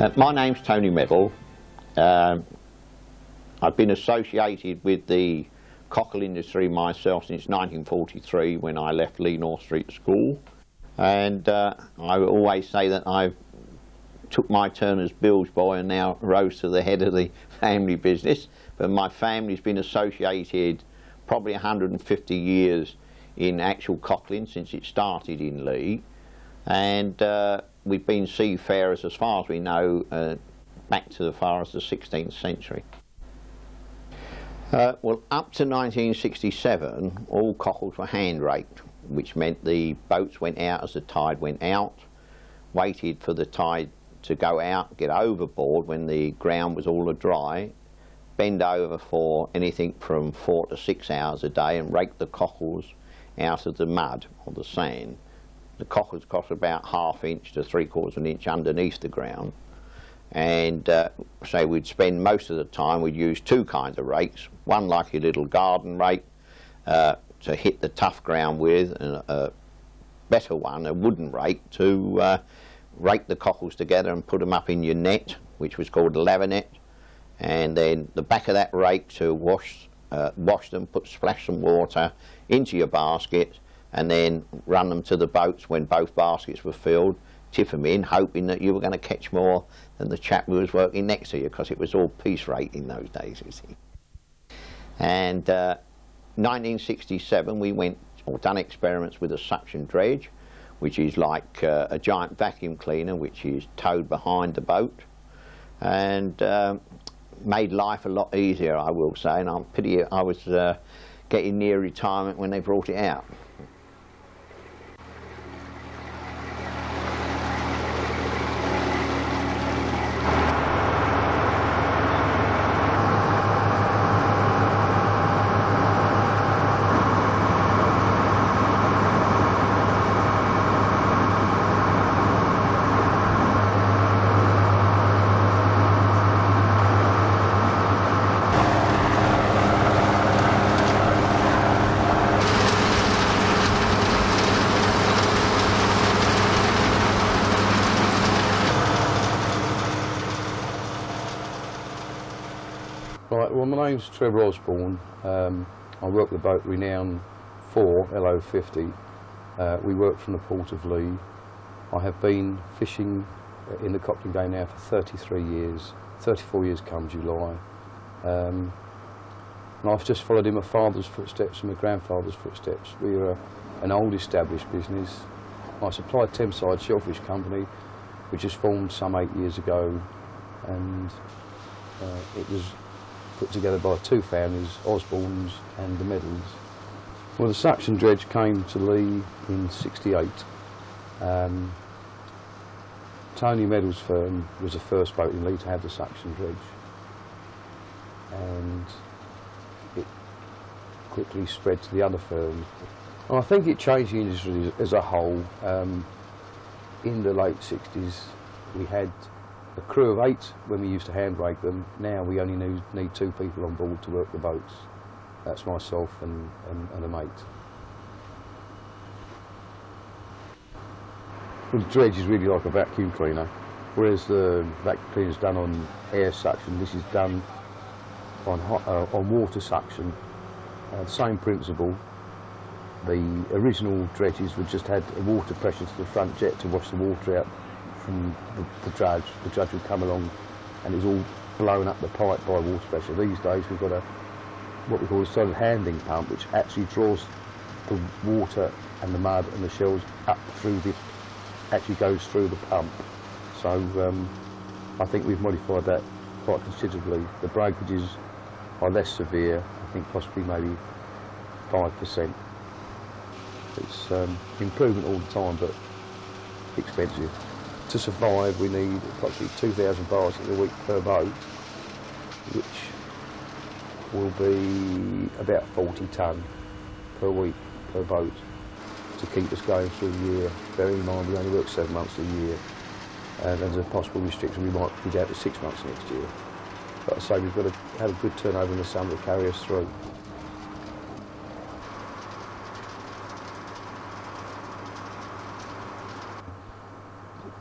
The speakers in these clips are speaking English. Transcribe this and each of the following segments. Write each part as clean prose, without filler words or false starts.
My name's Tony Meddle. I've been associated with the cockle industry myself since 1943 when I left Leigh North Street School, and I always say that I took my turn as bilge boy and now rose to the head of the family business. But my family's been associated probably 150 years in actual cockling since it started in Leigh, and we've been seafarers as far as we know back to as far as the 16th century. Well, up to 1967 all cockles were hand raked, which meant the boats went out as the tide went out, waited for the tide to go out, get overboard when the ground was all dry, bend over for anything from 4 to 6 hours a day and rake the cockles out of the mud or the sand. The cockles cost about ½ inch to 3/4 of an inch underneath the ground, and so we'd spend most of the time, we'd use two kinds of rakes, one like a little garden rake to hit the tough ground with, and a better one, a wooden rake, to rake the cockles together and put them up in your net, which was called a laver net, and then the back of that rake to wash them, splash some water into your basket, and then run them to the boats when both baskets were filled, tip them in, hoping that you were going to catch more than the chap who was working next to you, because it was all piece rate in those days, you see. And 1967 we went or done experiments with a suction dredge, which is like a giant vacuum cleaner which is towed behind the boat, and made life a lot easier, I will say, and I'm pity I was getting near retirement when they brought it out. Right, well, my name's Trevor Osborne. I work the boat Renown 4, LO50. We work from the port of Leigh. I have been fishing in the cockling game now for 33 years, 34 years come July. And I've just followed in my father's footsteps and my grandfather's footsteps. We are an old established business. I supply a Thameside Shellfish Company, which was formed some 8 years ago, and it was put together by two families, Osborne's and the Meddles. Well, the suction dredge came to Leigh in '68. Tony Meddle's firm was the first boat in Leigh to have the suction dredge, and it quickly spread to the other firms. And I think it changed the industry as a whole. In the late '60s we had a crew of 8 when we used to hand rake them. Now we only need 2 people on board to work the boats. That's myself and a mate. Well, the dredge is really like a vacuum cleaner, whereas the vacuum cleaner is done on air suction. This is done on water suction. Same principle. The original dredges would just had a water pressure to the front jet to wash the water out from the dredge. The dredge would come along and it was all blown up the pipe by water pressure. These days we've got what we call a solid handling pump, which actually draws the water and the mud and the shells up through actually goes through the pump. So I think we've modified that quite considerably. The breakages are less severe, I think possibly maybe 5%. It's improvement all the time, but expensive. To survive, we need approximately 2,000 baskets a week per boat, which will be about 40 tonne per week per boat to keep us going through the year. Bearing in mind we only work 7 months a year, and as a possible restriction we might be down to 6 months next year. But I say we've got to have a good turnover in the summer to carry us through.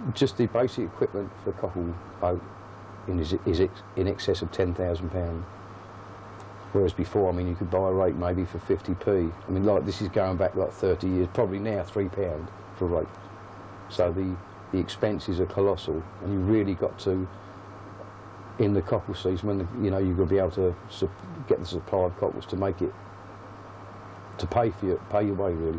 Just the basic equipment for a cockle boat is in excess of £10,000. Whereas before, I mean, you could buy a rake maybe for 50p. I mean, like, this is going back like 30 years, probably now £3 for a rake. So the expenses are colossal, and you really got to, in the cockle season, when you know you've got to be able to get the supply of cockles to make it, to pay your way really.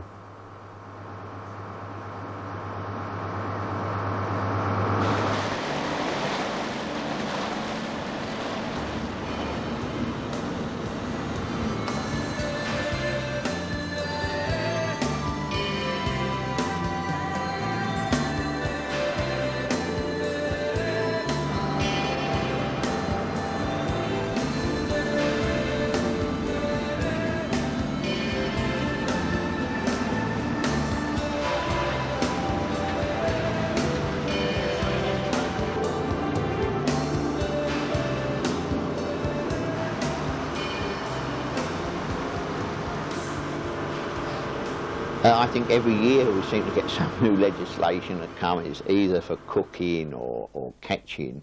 I think every year we seem to get some new legislation that comes either for cooking or catching.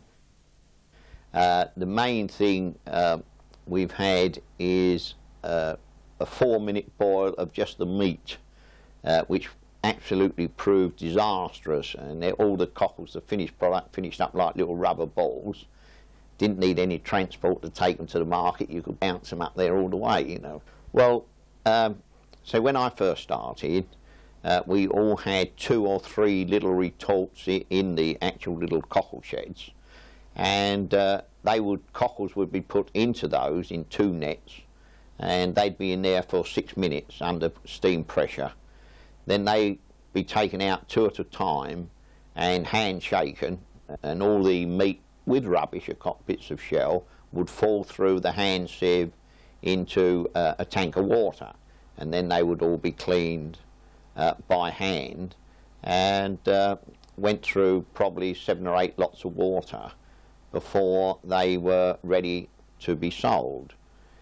The main thing we've had is a 4-minute boil of just the meat, which absolutely proved disastrous, and all the cockles, the finished product, finished up like little rubber balls. Didn't need any transport to take them to the market. You could bounce them up there all the way, you know. Well, so when I first started, we all had 2 or 3 little retorts in the actual little cockle sheds, and cockles would be put into those in 2 nets, and they'd be in there for 6 minutes under steam pressure. Then they'd be taken out 2 at a time and hand shaken, and all the meat with rubbish, bits of shell, would fall through the hand sieve into a tank of water. And then they would all be cleaned by hand, and went through probably 7 or 8 lots of water before they were ready to be sold.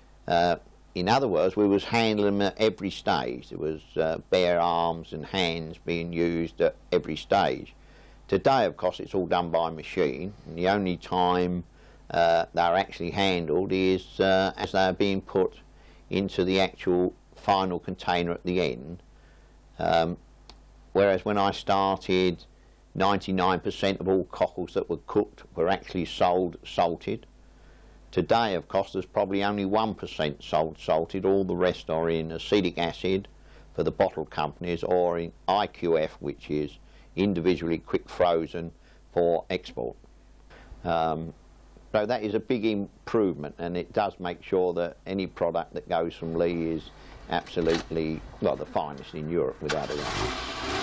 In other words, we was handling them at every stage. There was bare arms and hands being used at every stage. Today, of course, it's all done by machine, and the only time they're actually handled is as they're being put into the actual final container at the end. Whereas when I started, 99% of all cockles that were cooked were actually sold salted. Today, of course, there's probably only 1% sold salted. All the rest are in acetic acid for the bottle companies, or in IQF, which is individually quick frozen for export. So that is a big improvement, and it does make sure that any product that goes from Leigh is absolutely, well, the finest in Europe, without a doubt.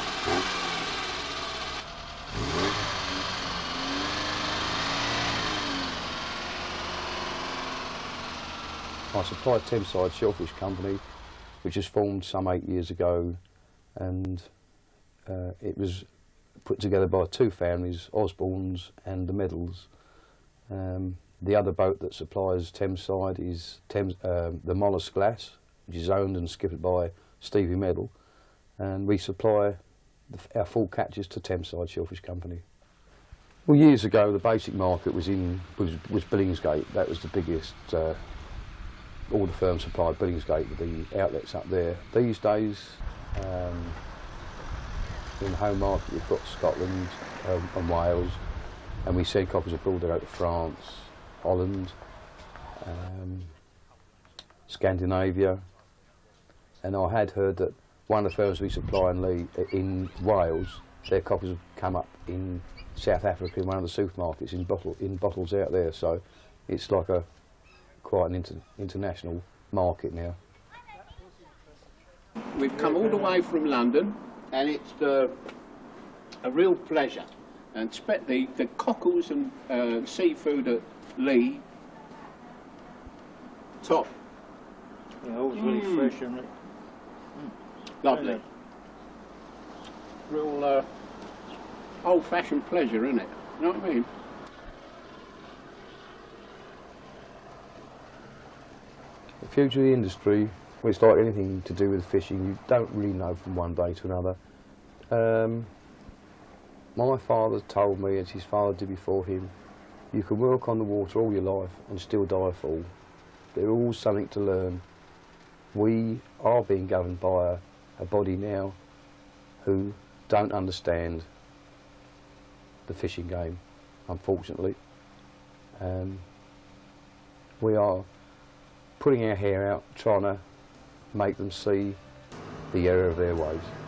I supply Thameside Shellfish Company, which was formed some 8 years ago, and it was put together by 2 families, Osbornes and the Meddles. The other boat that supplies Thameside is the Mollusk Glass, which is owned and skippered by Stevie Meddle, and we supply our full catches to Thameside Shellfish Company. Well, years ago the basic market was Billingsgate. That was the biggest. All the firms supplied Billingsgate with the outlets up there. These days, in the home market we've got Scotland and Wales, and we send cockles abroad. They go to France, Holland, Scandinavia, and I had heard that one of the firms we supply in Leigh, in Wales, their cockles have come up in South Africa in one of the supermarkets in bottles out there. So it's like quite an international market now. We've come all the way from London, and it's a real pleasure. And the cockles and seafood at Leigh, top. Yeah, always really fresh, isn't it? Lovely. Yeah. Real old-fashioned pleasure, isn't it? You know what I mean? The future of the industry, well, it's like anything to do with fishing, you don't really know from one day to another. My father told me, as his father did before him, you can work on the water all your life and still die a fool. There's always something to learn. We are being governed by a body now who don't understand the fishing game, unfortunately. We are putting our hair out, trying to make them see the error of their ways.